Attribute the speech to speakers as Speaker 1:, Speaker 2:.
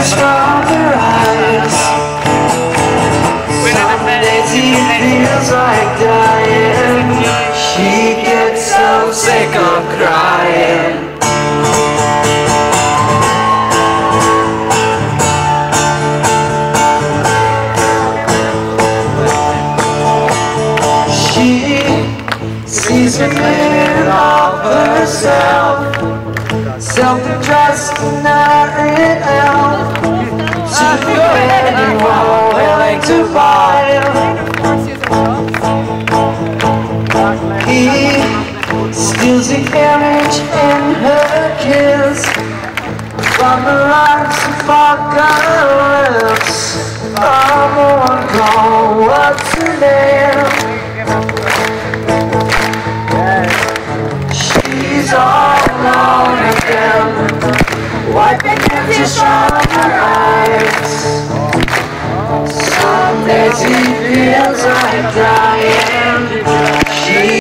Speaker 1: tears from her eyes. Some days he feels like dying. She gets so sick of crying. She sees the mirror of herself, self-addressed and not in elf. To anyone willing to buy. He steals the image in her kiss from the lines of forgotten lips. Someone call, what's her name? She's all alone again, wiping tears from her eyes. Some days he feels like dying.